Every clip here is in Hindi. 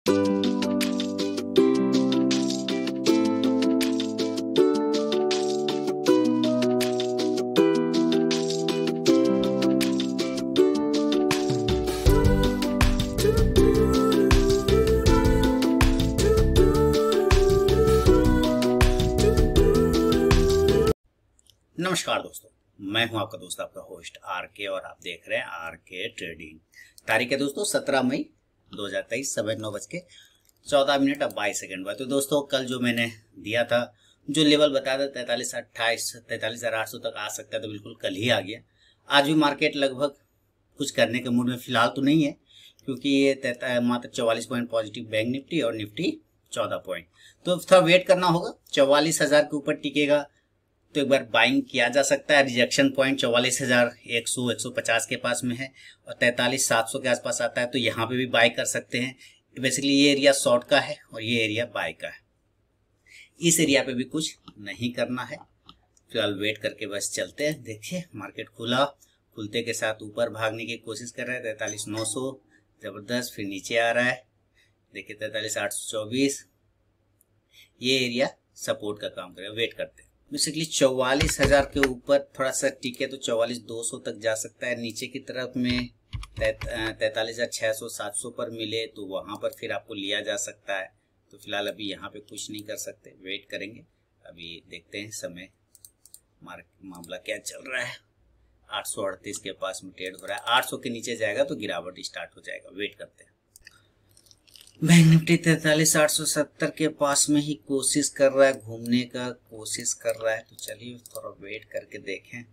नमस्कार दोस्तों, मैं हूं आपका दोस्त, आपका होस्ट आरके और आप देख रहे हैं आरके ट्रेडिंग। तारीख है दोस्तों 17 मई 2023, समय 9:14 और 22 हुआ। तो दोस्तों कल जो मैंने दिया था, जो लेवल बताया था 43,800 तक आ सकता है, तो बिल्कुल कल ही आ गया। आज भी मार्केट लगभग कुछ करने के मूड में फिलहाल तो नहीं है, क्योंकि ये मात्र 44 पॉइंट पॉजिटिव बैंक निफ्टी और निफ्टी 14 पॉइंट। तो थोड़ा वेट करना होगा। 44,000 के ऊपर टिकेगा तो एक बार बाइंग किया जा सकता है। रिजेक्शन पॉइंट 44,100 150 के पास में है और 43,700 के आसपास आता है, तो यहाँ पे भी बाय कर सकते हैं। बेसिकली ये एरिया शॉर्ट का है और ये एरिया बाय का है। इस एरिया पे भी कुछ नहीं करना है, फिलहाल वेट करके बस चलते हैं। देखिए मार्केट खुलते के साथ ऊपर भागने की कोशिश कर रहा है। 43,900 जबरदस्त, फिर नीचे आ रहा है। देखिए 43,824 ये एरिया सपोर्ट का काम करेगा। वेट करते हैं। बेसिकली 44,000 के ऊपर थोड़ा सा टिके तो 44,200 तक जा सकता है। नीचे की तरफ में 43,600 700 पर मिले तो वहां पर फिर आपको लिया जा सकता है। तो फिलहाल अभी यहाँ पे कुछ नहीं कर सकते, वेट करेंगे। अभी देखते हैं समय मामला क्या चल रहा है। 838 के पास में ट्रेड हो रहा है। 800 के नीचे जाएगा तो गिरावट स्टार्ट हो जाएगा। वेट करते हैं। बैंक निफ्टी 43,870 के पास में ही कोशिश कर रहा है, घूमने का कोशिश कर रहा है। तो चलिए थोड़ा वेट करके देखें।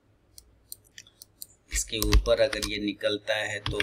इसके ऊपर अगर ये निकलता है तो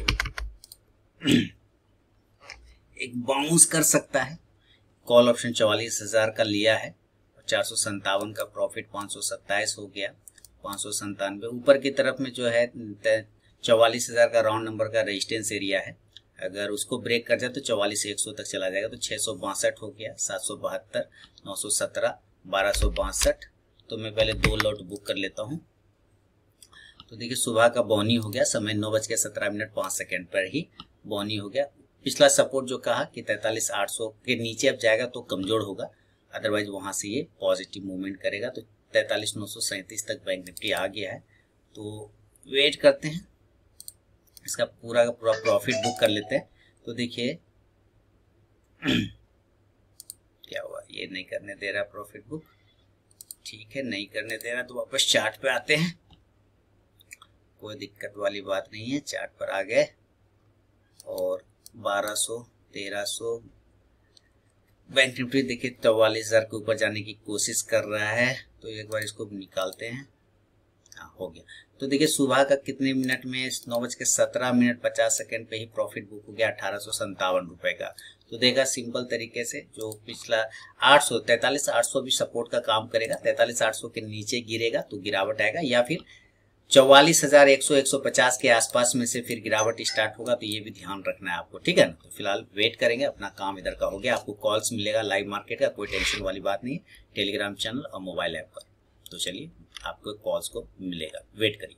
एक बाउंस कर सकता है। कॉल ऑप्शन 44,000 का लिया है और 457 का प्रॉफिट 527 हो गया। 597 ऊपर की तरफ में जो है 44,000 का राउंड नंबर का रेजिस्टेंस एरिया है। अगर उसको ब्रेक कर जाए तो 44,100 तक चला जाएगा। तो 662 हो गया, 772, 917, 1262। तो मैं पहले 2 लॉट बुक कर लेता हूं। तो देखिए सुबह का बॉनी हो गया, समय 9:17 पर ही बॉनी हो गया। पिछला सपोर्ट जो कहा कि 43,800 के नीचे अब जाएगा तो कमजोर होगा, अदरवाइज वहां से ये पॉजिटिव मूवमेंट करेगा। तो 43,937 तक बैंक निफ्टी आ गया है। तो वेट करते हैं, इसका पूरा का पूरा प्रॉफिट बुक कर लेते हैं। तो देखिए क्या हुआ, ये नहीं करने दे रहा प्रॉफिट बुक। ठीक है, नहीं करने दे रहा तो वापस चार्ट पे आते हैं। कोई दिक्कत वाली बात नहीं है, चार्ट पर आ गए और 1200 1300 बैंक निफ्टी देखिए 44,000 के ऊपर जाने की कोशिश कर रहा है। तो एक बार इसको निकालते हैं। हो गया। तो देखिए सुबह का कितने मिनट में 9:17 50 पे ही प्रॉफिट बुक हो गया 1857 रुपए का। तो देखा सिंपल तरीके से, जो पिछला 43,800 भी सपोर्ट का काम करेगा। 43,800 के नीचे गिरेगा तो गिरावट आएगा, या फिर 44,100 150 के आसपास में से फिर गिरावट स्टार्ट होगा। तो ये भी ध्यान रखना है आपको, ठीक है ना। तो फिलहाल वेट करेंगे, अपना काम इधर का हो गया। आपको कॉल्स मिलेगा लाइव मार्केट का, कोई टेंशन वाली बात नहीं है, टेलीग्राम चैनल और मोबाइल ऐप पर। तो चलिए आपको कॉल्स को मिलेगा, वेट करिए।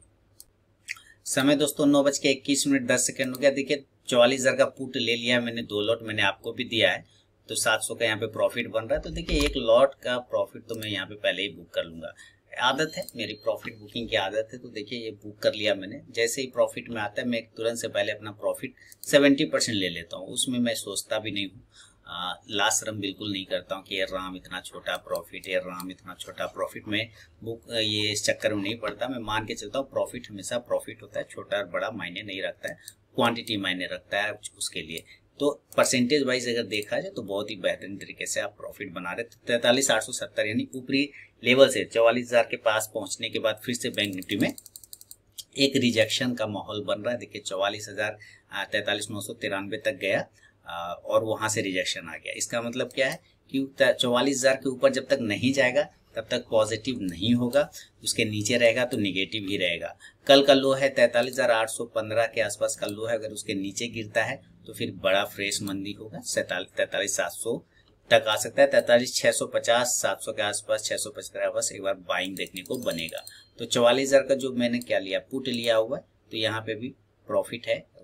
समय दोस्तों 9:21 हो गया। देखिए 44,000 का पुट ले लिया मैंने, 2 लॉट मैंने आपको भी दिया है। तो 700 का यहाँ पे प्रॉफिट बन रहा है। तो देखिए 1 लॉट का प्रॉफिट तो मैं यहाँ पे पहले ही बुक कर लूंगा। आदत है मेरी, प्रॉफिट बुकिंग की आदत है। तो देखिए ये बुक कर लिया मैंने। जैसे ही प्रॉफिट में आता है मैं तुरंत से पहले अपना प्रॉफिट 70% ले लेता हूँ। उसमें मैं सोचता भी नहीं हूँ, लास्ट रम बिल्कुल नहीं करता हूँ कि ये राम इतना छोटा प्रॉफिट, ये राम इतना छोटा प्रॉफिट में बुक, ये इस चक्कर में नहीं पड़ता। मैं मान के चलता हूँ प्रॉफिट हमेशा प्रॉफिट होता है, छोटा और बड़ा मायने नहीं रखता है, क्वांटिटी मायने रखता है उसके लिए। तो परसेंटेज वाइज अगर देखा जाए तो बहुत ही बेहतरीन तरीके से आप प्रॉफिट बना रहे। 43,870 यानी ऊपरी लेवल से 44,000 के पास पहुंचने के बाद फिर से बैंक निफ्टी में एक रिजेक्शन का माहौल बन रहा है। देखिए 44,000 43,993 तक गया और वहां से रिजेक्शन आ गया। इसका मतलब क्या है कि 44,000 के ऊपर जब तक नहीं जाएगा तब तक पॉजिटिव नहीं होगा, उसके नीचे रहेगा तो निगेटिव ही रहेगा। कल का लो है 43,815 के आसपास का लो है। अगर उसके नीचे गिरता है तो फिर बड़ा फ्रेश मंदी होगा, 43,700 तक आ सकता है। 43,650 700 के आसपास, 675 के आसपास एक बार बाइंग देखने को बनेगा। तो 44,000 का जो मैंने क्या लिया, पुट लिया हुआ है, तो यहाँ पे भी प्रॉफिट है,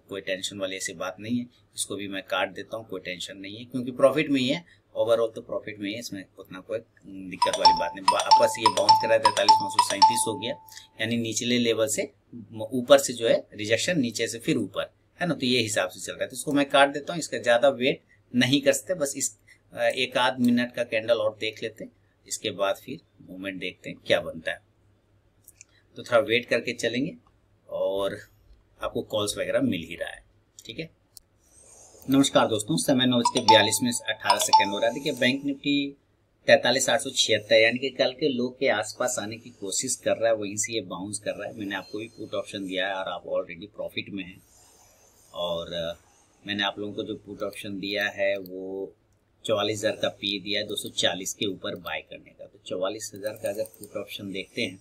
कोई टेंशन वाली ऐसी बात नहीं है। इसको भी मैं काट देता हूँ, कोई टेंशन नहीं है, क्योंकि प्रॉफिट में ही है, ओवरऑल तो प्रॉफिट में ही है, इसमें उतना कोई दिक्कत वाली बात नहीं। वापस ये बाउंस करा 43,937 हो गया, यानी निचले लेवल से ऊपर से जो है रिजेक्शन, नीचे से फिर ऊपर, है ना। तो ये हिसाब से चल रहा है, तो इसको मैं काट देता हूँ, इसका ज्यादा वेट नहीं कर सकते, बस इस एक आध मिनट का कैंडल और देख लेते हैं, इसके बाद फिर मूवमेंट देखते हैं क्या बनता है। तो थोड़ा वेट करके चलेंगे और आपको कॉल्स वगैरह मिल ही रहा है, ठीक है। नमस्कार दोस्तों, समय 9:42 हो रहा है। देखिए बैंक निफ्टी 43,876 यानी कि कल के लो के आसपास आने की कोशिश कर रहा है, वहीं से ये बाउंस कर रहा है। मैंने आपको भी पुट ऑप्शन दिया है और आप ऑलरेडी प्रॉफिट में हैं, और मैंने आप लोगों को जो पुट ऑप्शन दिया है वो 44,000 का पी दिया है 240 के ऊपर बाय करने का। तो 44,000 का अगर पुट ऑप्शन देखते हैं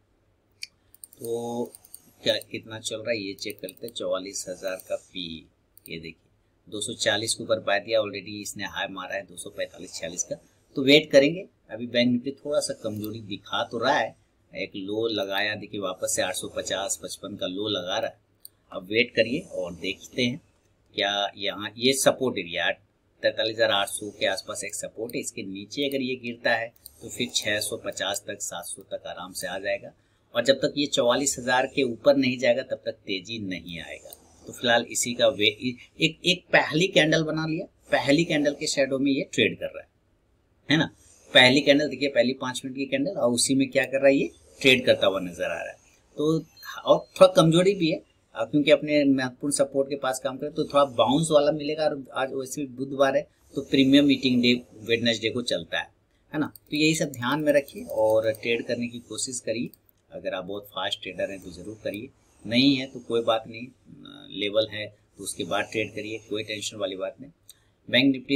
तो क्या कितना चल रहा है ये चेक करते हैं। 44,000 का पी, ये देखिए 240 के ऊपर बाय दिया, ऑलरेडी इसने हाई मारा है 245-46 का। तो वेट करेंगे, अभी बैंक निफ्टी थोड़ा सा कमजोरी दिखा तो रहा है, एक लो लगाया, देखिए वापस से 850-55 का लो लगा रहा है। अब वेट करिए और देखते हैं क्या यहाँ ये सपोर्ट एरिया 43,800 के आसपास एक सपोर्ट है, इसके नीचे अगर ये गिरता है तो फिर 650 तक 700 तक आराम से आ जाएगा, और जब तक ये 44,000 के ऊपर नहीं जाएगा तब तक तेजी नहीं आएगा। तो फिलहाल इसी का एक पहली कैंडल बना लिया, पहली कैंडल के शैडो में ये ट्रेड कर रहा है ना। पहली कैंडल देखिए, पहली 5 मिनट की कैंडल, और उसी में क्या कर रहा है, ये ट्रेड करता हुआ नजर आ रहा है। तो और थोड़ा कमजोरी भी है, क्योंकि अपने महत्वपूर्ण सपोर्ट के पास काम करे तो थोड़ा बाउंस वाला मिलेगा। और आज वैसे भी बुधवार है तो प्रीमियम मीटिंग डे वेडनेसडे को चलता है ना। तो यही सब ध्यान में रखिए और ट्रेड करने की कोशिश करिए। अगर आप बहुत फास्ट ट्रेडर हैं तो जरूर करिए, नहीं है तो कोई बात नहीं, लेवल है तो उसके बाद ट्रेड करिए, कोई टेंशन वाली बात नहीं। बैंक निफ्टी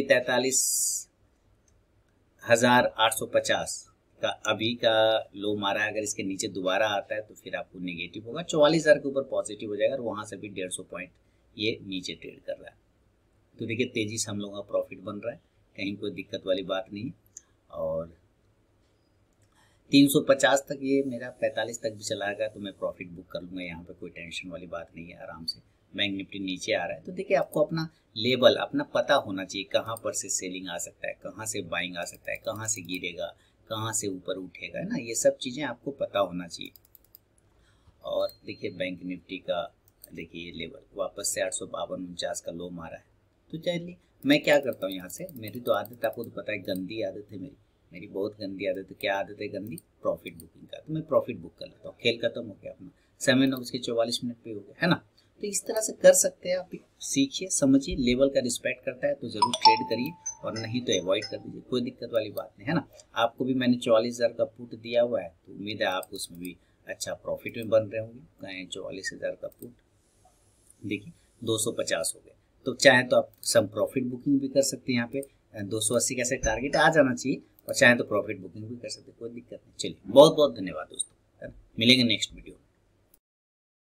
43,850 का अभी का लो मारा है, अगर इसके नीचे दोबारा आता है तो फिर आपको नेगेटिव होगा। 44,000 के ऊपर पॉजिटिव हो जाएगा और वहां से भी 150 पॉइंट ये नीचे ट्रेड कर रहा है। तो देखिए तेजी से हम लोगों का प्रॉफिट बन रहा है, कहीं कोई दिक्कत वाली बात नहीं। और 350 तक ये मेरा 45 तक भी चला गया तो मैं प्रॉफिट बुक कर लूँगा, यहाँ पे कोई टेंशन वाली बात नहीं है, आराम से। बैंक निफ्टी नीचे आ रहा है तो देखिए आपको अपना लेवल अपना पता होना चाहिए, कहाँ पर से सेलिंग आ सकता है, कहाँ से बाइंग आ सकता है, कहाँ से गिरेगा, कहाँ से ऊपर उठेगा, है ना। ये सब चीज़ें आपको पता होना चाहिए। और देखिए बैंक निफ्टी का देखिए ये लेवल वापस से 852-49 का लो मारा है। तो चलिए मैं क्या करता हूँ, यहाँ से मेरी तो आदत आपको तो पता है, गंदी आदत है मेरी बहुत गंदी आदत है। क्या आदत है गंदी? प्रॉफिट बुकिंग का। तो मैं प्रॉफिट बुक कर लेता हूँ, खेल खत्म हो गया अपना, समय 9:44 पे हो गया, है ना। तो इस तरह से कर सकते हैं आप, सीखिए समझिए, लेवल का रिस्पेक्ट करता है तो जरूर ट्रेड करिए, और नहीं तो अवॉइड कर दीजिए, कोई दिक्कत वाली बात नहीं, है ना। आपको भी मैंने 44,000 का पुट दिया हुआ है, तो उम्मीद है आप उसमें भी अच्छा प्रॉफिट में बन रहे होंगे। कहें 44,000 का पुट देखिए 250 हो गए, तो चाहे तो आप सब प्रॉफिट बुकिंग भी कर सकते हैं। यहाँ पे 280 का ऐसे टारगेट आ जाना चाहिए, और चाहे तो प्रॉफिट बुकिंग भी कर सकते हैं, कोई दिक्कत नहीं। चलिए बहुत बहुत धन्यवाद दोस्तों, मिलेंगे नेक्स्ट वीडियो।